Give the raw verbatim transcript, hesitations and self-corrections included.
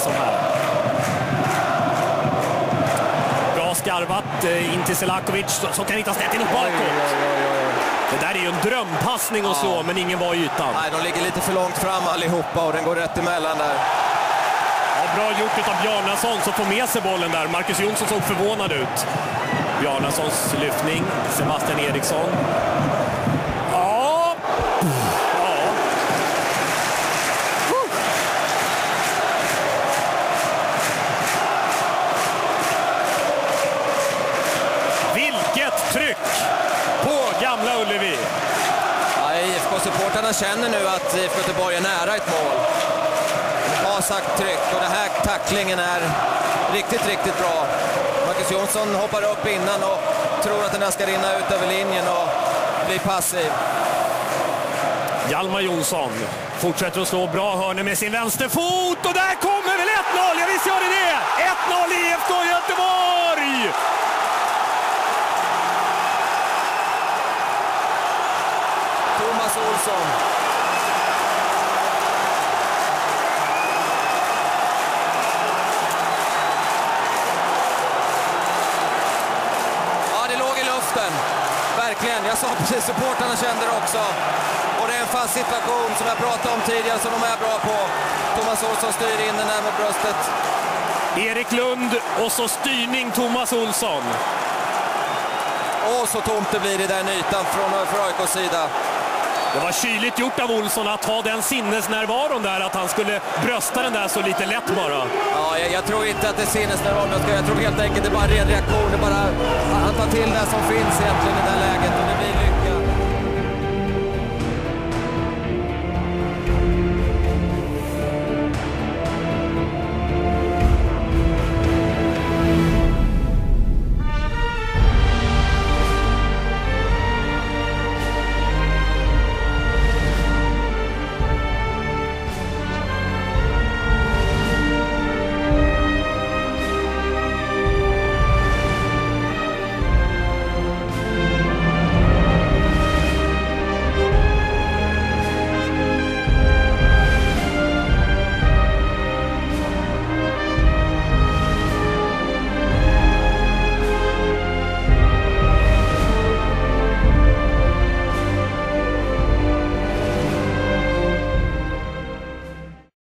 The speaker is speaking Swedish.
som här. Bra skarvat in till Selakovic som kan hitta snett in och bakåt. Det där är ju en drömpassning att slå, ja. Men ingen var i ytan. Nej, de ligger lite för långt fram allihopa och den går rätt emellan där. Ja, bra gjort av Bjarnason som får med sig bollen där. Marcus Jonsson såg förvånad ut. Bjarnasons lyftning. Sebastian Eriksson. Ja. Ja. Vilket tryck på Gamla Ullevi. Ja, I F K-supportarna känner nu att I F K Göteborg är nära ett mål. Har sagt tryck och den här tacklingen är riktigt, riktigt bra. Marcus Jonsson hoppar upp innan och tror att den här ska rinna ut över linjen och blir passiv. Hjalmar Jonsson fortsätter att slå bra hörner med sin vänsterfot och där kommer väl ett noll, ja visst gör det det! ett noll i I F K Göteborg! Thomas Olsson. Ja, det låg i luften. Verkligen. Jag sa precis, supportarna kände det också. Och det är en fast situation som jag pratade om tidigare som de är bra på. Thomas Olsson styr in den här med bröstet. Erik Lund och så styrning Thomas Olsson. Och så tomt det blir i den ytan från A I K:s sida. Det var kyligt gjort av Olsson att ha den sinnesnärvaron där, att han skulle brösta den där så lite lätt bara. Ja, jag, jag tror inte att det är sinnesnärvaron. Jag, jag tror helt enkelt det är bara en ren reaktion. Det är bara, han tar till det som finns egentligen i det här läget och det blir lyckat.